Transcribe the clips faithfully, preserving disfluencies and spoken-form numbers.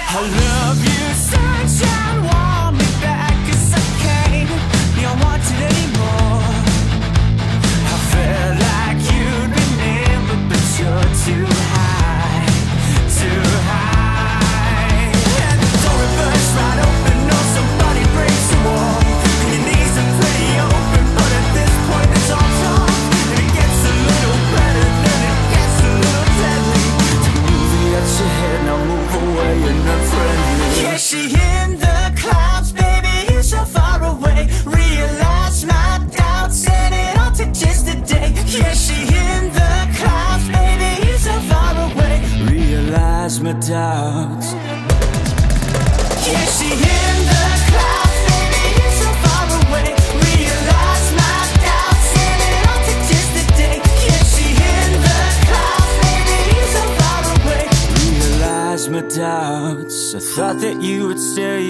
I love you, sunshine, warm me back, 'cause I can't be unwanted anymore. I felt like you'd been in, but, but you're too high, too high. And the door reversed right open, or somebody breaks the wall. And your knees are pretty open, but at this point it's all talk. And it gets a little better, then it gets a little deadly. Take a movie at your head, now move away, you're not friendly. Yeah, she in the clouds, baby, you're so far away. Realize my doubts, and it all took just a day. Yeah, she in the clouds, baby, you're so far away. Realize my doubts. Yeah, she in the clouds, baby, you're so far away. Realize my doubts, and it all took just a day. Yeah, she in the clouds, baby, you're so far away. Realize my doubts. I thought that you would stay.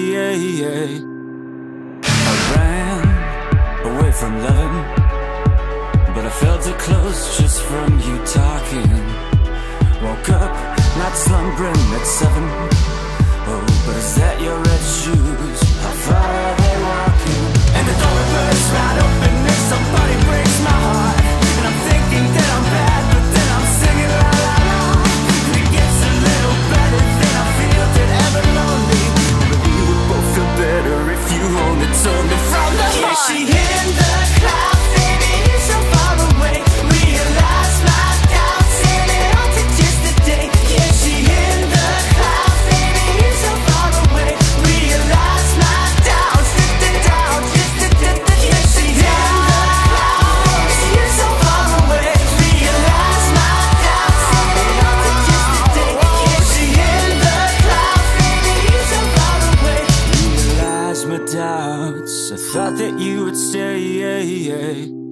I ran away from loving, but I felt too close just from you talking. Woke up, not slumbering at seven. Oh, but is that your red shoes? How far are they walking? And the door bursts right open and somebody breaks my heart. And I'm thinking that I'm bad, but then I'm singing la la la. And it gets a little better, then I feel that ever lonely. But we would both feel better if you only told me from the heart. Yeah, she in the clouds, baby, you're so far away. Realize my doubts, and it all took just a day. Yeah, she in the clouds, baby, you're so far away. Realize my doubts, the doubts, yeah, she in the clouds, you're so far away. Realize my doubts, and it all took just a day. Yeah, she in the clouds, baby, you're so far away. Realize my doubts. I thought that you would stay.